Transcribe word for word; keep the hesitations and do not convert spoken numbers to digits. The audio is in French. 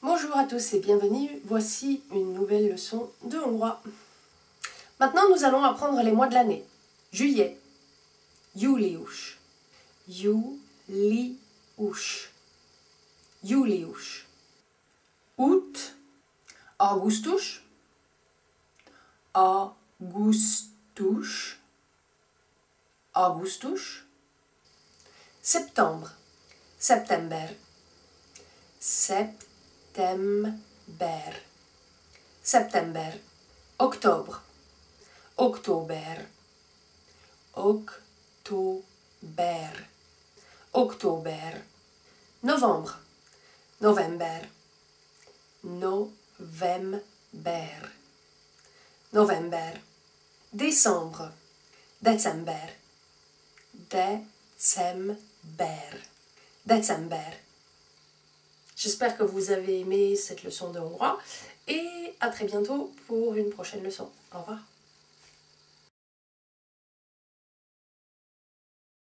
Bonjour à tous et bienvenue, voici une nouvelle leçon de hongrois. Maintenant nous allons apprendre les mois de l'année. Juillet, július, július, július. Août, augustus, augustus, augustus. Septembre, september, september. September, september. Octobre, oktober, oktober, oktober. Novembre, november, november, november. Décembre, december, december, december. J'espère que vous avez aimé cette leçon de hongrois et à très bientôt pour une prochaine leçon. Au revoir.